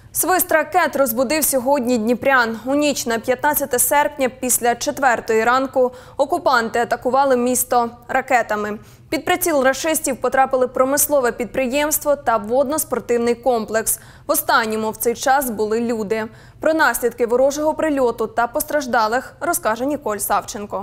Свист ракет розбудив сьогодні дніпрян. У ніч на 15 серпня після 4-ї ранку окупанти атакували місто ракетами. Під приціл рашистів потрапили промислове підприємство та водно-спортивний комплекс. В останньому в цей час були люди. Про наслідки ворожого прильоту та постраждалих розкаже Ніколь Савченко.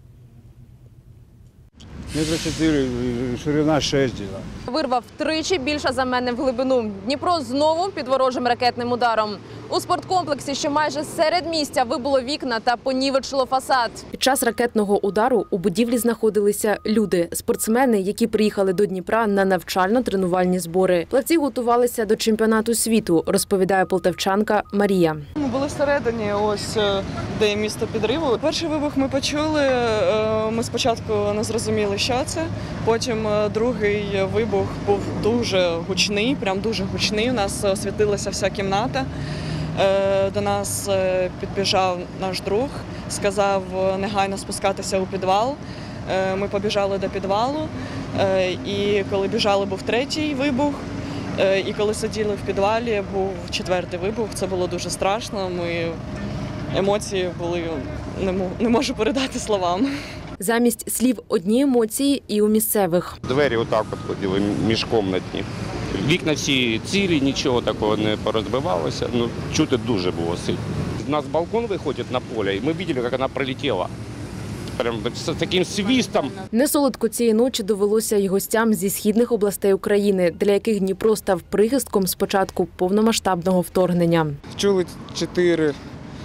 Метра 4, ширина 6 діла. Вирва втричі більша за мене в глибину. Дніпро знову під ворожим ракетним ударом. У спорткомплексі, що майже серед місця, вибило вікна та понівечило фасад. Під час ракетного удару у будівлі знаходилися люди, спортсмени, які приїхали до Дніпра на навчально-тренувальні збори. Плавці готувалися до чемпіонату світу, розповідає полтавчанка Марія. Ми були всередині, ось де місто підриву. Перший вибух ми почули, ми спочатку не зрозуміли, що це. Потім другий вибух був дуже гучний, прям дуже гучний. У нас освітилася вся кімната. До нас підбіжав наш друг, сказав негайно спускатися у підвал. Ми побіжали до підвалу, і коли біжали, був третій вибух. І коли сиділи в підвалі, був четвертий вибух. Це було дуже страшно. Емоції були, не можу передати словами. Замість слів одні емоції і у місцевих. Двері отак от ходили міжкомнатні. Вікна всі цілі, нічого такого не порозбивалося. Ну, чути дуже було сильно. У нас балкон виходить на поле, і ми бачили, як вона прилетіла. Прям з таким свистом. Несолодко цієї ночі довелося й гостям зі східних областей України, для яких Дніпро став прихистком з початку повномасштабного вторгнення. Чули 4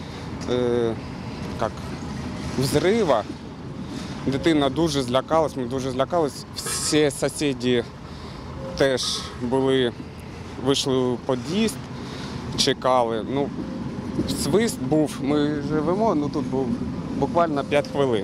взрива. Дитина дуже злякалась, ми дуже злякались. Всі сусіди теж вийшли у під'їзд, чекали. Ну, свист був, ми живемо, ну тут був буквально 5 хвилин.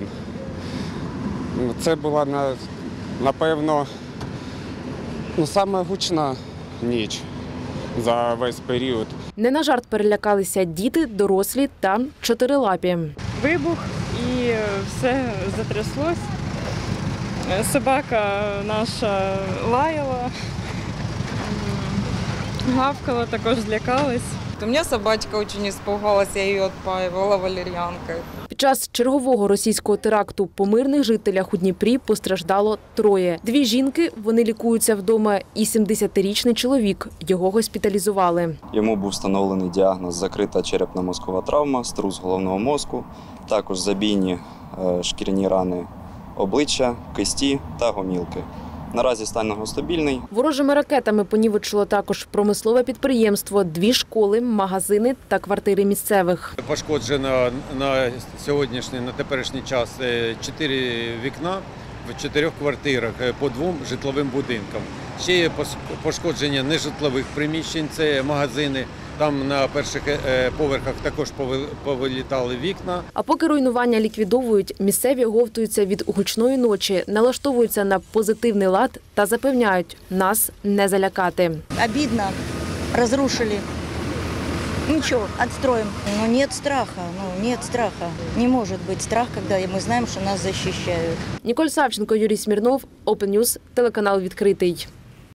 Це була, напевно, саме гучна ніч за весь період. Не на жарт перелякалися діти, дорослі та чотирилапі. Вибух і все затряслось. Собака наша лаяла, гавкала, також злякалась. У меня собачка очень испугалась, я ее отпаивала валерьянкой. Під час чергового російського теракту по мирних жителях у Дніпрі постраждало 3. 2 жінки, вони лікуються вдома, і 70-річний чоловік. Його госпіталізували. Йому був встановлений діагноз закрита черепно-мозкова травма, струс головного мозку, також забійні шкіряні рани обличчя, кисті та гомілки. Наразі стан його стабільний. Ворожими ракетами понівечило також промислове підприємство, 2 школи, магазини та квартири місцевих. Пошкоджено на теперішній час 4 вікна в 4 квартирах по 2 житловим будинкам. Ще є пошкодження нежитлових приміщень, це магазини. Там на перших поверхах також повилітали вікна. А поки руйнування ліквідовують, місцеві оговтуються від гучної ночі, налаштовуються на позитивний лад та запевняють – нас не залякати. Обідно, розрушили. Ничего, отстроим. Но нет страха. Не может быть страх, когда мы знаем, что нас защищают. Ніколь Савченко, Юрій Смірнов, Open News, телеканал «Відкритий».